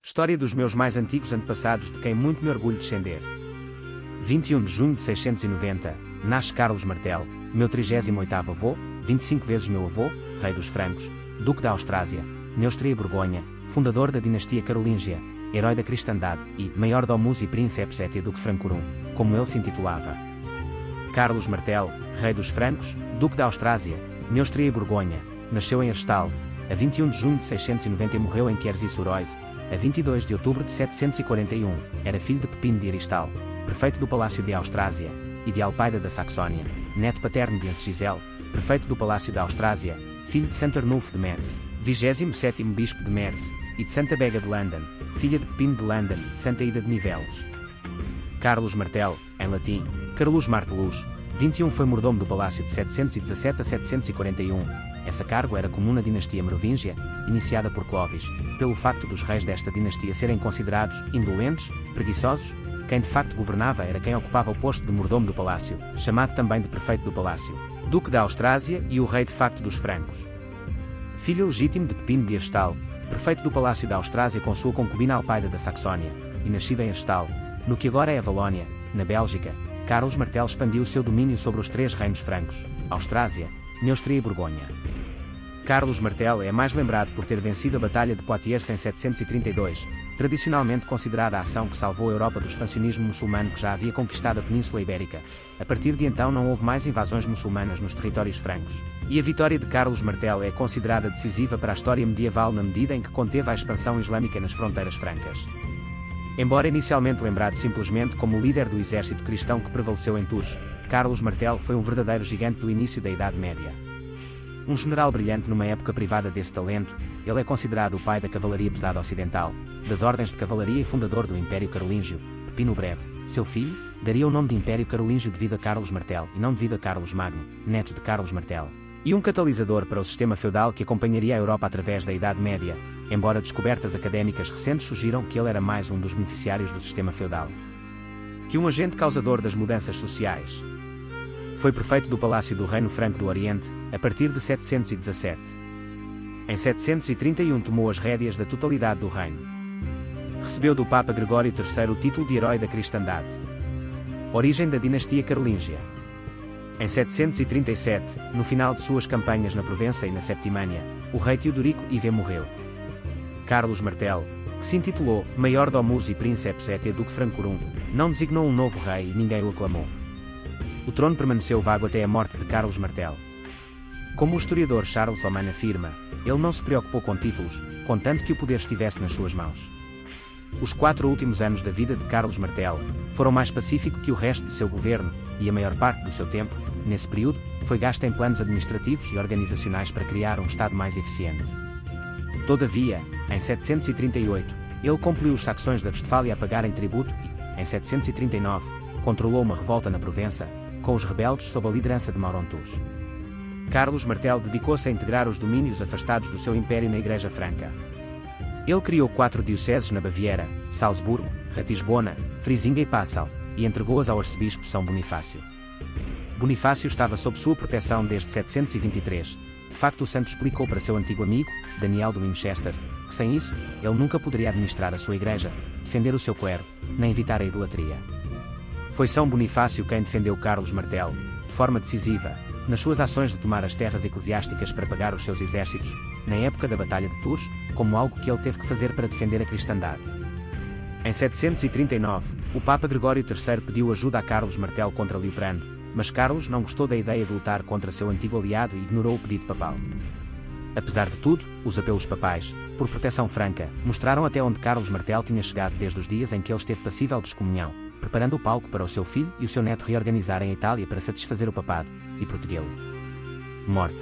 História dos meus mais antigos antepassados de quem muito me orgulho descender. 21 de junho de 690, nasce Carlos Martel, meu 38º avô, 25 vezes meu avô, rei dos francos, duque da Austrásia, Neustria e Borgonha, fundador da dinastia carolíngia, herói da cristandade e maior domus e princeps et duque francorum, como ele se intitulava. Carlos Martel, rei dos francos, duque da Austrásia, Neustria e Borgonha, nasceu em Herstal, a 21 de junho de 690 e morreu em Quierzy-sur-Oise, a 22 de outubro de 741, era filho de Pepino de Heristal, prefeito do Palácio de Austrásia, e de Alpaida da Saxónia, neto paterno de Encigisel, prefeito do Palácio da Austrásia, filho de Santo Arnulfo de Metz, 27º bispo de Metz, e de Santa Bega de Landen, filha de Pepino de Landen e de Santa Ida de Niveles. Carlos Martel, em latim, Carolus Martellus, 21 foi mordomo do Palácio de 717 a 741, essa cargo era comum na dinastia merovingia, iniciada por Clovis, pelo facto dos reis desta dinastia serem considerados indolentes, preguiçosos, quem de facto governava era quem ocupava o posto de mordomo do palácio, chamado também de prefeito do palácio, duque da Austrásia e o rei de facto dos francos. Filho legítimo de Pepino de Herstal, prefeito do Palácio da Austrásia com sua concubina Alpaida da Saxónia, e nascido em Herstal, no que agora é a Valónia, na Bélgica, Carlos Martel expandiu o seu domínio sobre os três reinos francos, Austrásia, Neustria e Borgonha. Carlos Martel é mais lembrado por ter vencido a Batalha de Poitiers em 732, tradicionalmente considerada a ação que salvou a Europa do expansionismo muçulmano que já havia conquistado a Península Ibérica. A partir de então não houve mais invasões muçulmanas nos territórios francos. E a vitória de Carlos Martel é considerada decisiva para a história medieval na medida em que conteve a expansão islâmica nas fronteiras francas. Embora inicialmente lembrado simplesmente como o líder do exército cristão que prevaleceu em Tours, Carlos Martel foi um verdadeiro gigante do início da Idade Média. Um general brilhante numa época privada desse talento, ele é considerado o pai da cavalaria pesada ocidental, das ordens de cavalaria e fundador do Império Carolíngio. Pepino o Breve, seu filho, daria o nome de Império Carolíngio devido a Carlos Martel e não devido a Carlos Magno, neto de Carlos Martel. E um catalisador para o sistema feudal que acompanharia a Europa através da Idade Média, embora descobertas académicas recentes sugiram que ele era mais um dos beneficiários do sistema feudal que um agente causador das mudanças sociais. Foi prefeito do Palácio do Reino Franco do Oriente, a partir de 717. Em 731 tomou as rédeas da totalidade do reino. Recebeu do Papa Gregório III o título de Herói da Cristandade. Origem da dinastia carolíngia. Em 737, no final de suas campanhas na Provença e na Septimânia, o rei Teodorico IV morreu. Carlos Martel, que se intitulou Maior domus e princeps et duque francorum, não designou um novo rei e ninguém o aclamou. O trono permaneceu vago até a morte de Carlos Martel. Como o historiador Charles Oman afirma, ele não se preocupou com títulos, contanto que o poder estivesse nas suas mãos. Os 4 últimos anos da vida de Carlos Martel foram mais pacíficos que o resto de seu governo, e a maior parte do seu tempo, nesse período, foi gasta em planos administrativos e organizacionais para criar um Estado mais eficiente. Todavia, em 738, ele compeliu os saxões da Westfália a pagarem tributo e, em 739, controlou uma revolta na Provença, com os rebeldes sob a liderança de Maurontus. Carlos Martel dedicou-se a integrar os domínios afastados do seu império na Igreja Franca. Ele criou 4 dioceses na Baviera, Salzburgo, Ratisbona, Frisinga e Passau, e entregou-as ao arcebispo São Bonifácio. Bonifácio estava sob sua proteção desde 723. De facto, o santo explicou para seu antigo amigo, Daniel de Winchester, que sem isso, ele nunca poderia administrar a sua igreja, defender o seu clero, nem evitar a idolatria. Foi São Bonifácio quem defendeu Carlos Martel, de forma decisiva, nas suas ações de tomar as terras eclesiásticas para pagar os seus exércitos, na época da Batalha de Tours, como algo que ele teve que fazer para defender a cristandade. Em 739, o Papa Gregório III pediu ajuda a Carlos Martel contra Liutprando, mas Carlos não gostou da ideia de lutar contra seu antigo aliado e ignorou o pedido papal. Apesar de tudo, os apelos papais, por proteção franca, mostraram até onde Carlos Martel tinha chegado desde os dias em que ele esteve passível de excomunhão, preparando o palco para o seu filho e o seu neto reorganizarem a Itália para satisfazer o papado e protegê-lo. Morte.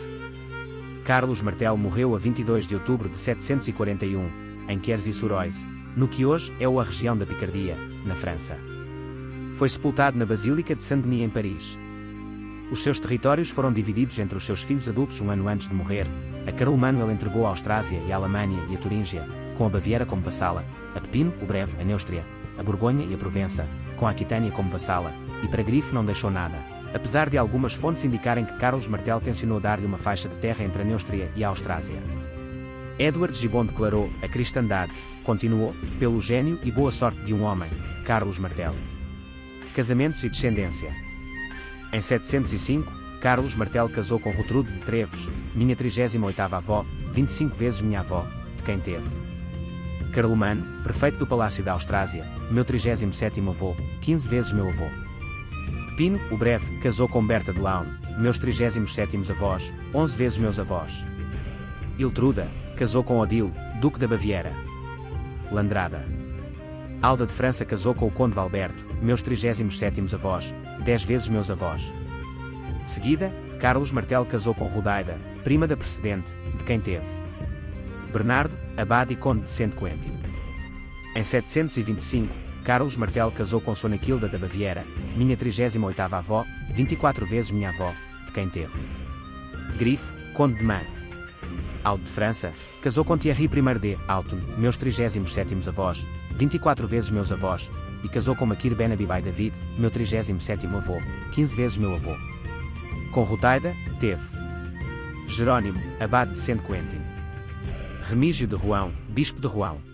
Carlos Martel morreu a 22 de outubro de 741, em Quierzy-sur-Oise, no que hoje é a região da Picardia, na França. Foi sepultado na Basílica de Saint-Denis em Paris. Os seus territórios foram divididos entre os seus filhos adultos um ano antes de morrer. A Carlo ele entregou a Austrásia e a Alemanha e a Turíngia, com a Baviera como vassala, a Pepino o Breve a Neustria, a Borgonha e a Provença, com a Aquitânia como vassala, e para Grifo não deixou nada, apesar de algumas fontes indicarem que Carlos Martel tencionou dar-lhe uma faixa de terra entre a Neustria e a Austrásia. Edward Gibbon declarou: a cristandade, continuou, pelo gênio e boa sorte de um homem, Carlos Martel. Casamentos e descendência. Em 705, Carlos Martel casou com Rotrude de Treves, minha 38ª avó, 25 vezes minha avó, de quem teve. Carlomano, prefeito do Palácio da Austrásia, meu 37º avô, 15 vezes meu avô. Pepino, o Breve, casou com Berta de Laune, meus 37º avós, 11 vezes meus avós. Iltruda, casou com Odile, Duque da Baviera. Landrada. Alda de França casou com o Conde Valberto, meus 37º avós, 10 vezes meus avós. De seguida, Carlos Martel casou com Rodaida, prima da precedente, de quem teve. Bernardo, abade e conde de Saint Quentin. Em 725, Carlos Martel casou com Sonaquilda da Baviera, minha 38ª avó, 24 vezes minha avó, de quem teve. Grifo, conde de Man. Aldo de França, casou com Thierry I de Autun, meus 37º avós, 24 vezes meus avós, e casou com Maquir Ben Abibai David, meu 37º avô, 15 vezes meu avô. Com Rotaida, teve. Jerónimo, abade de Saint Quentin. Remígio de Roão, bispo de Roão.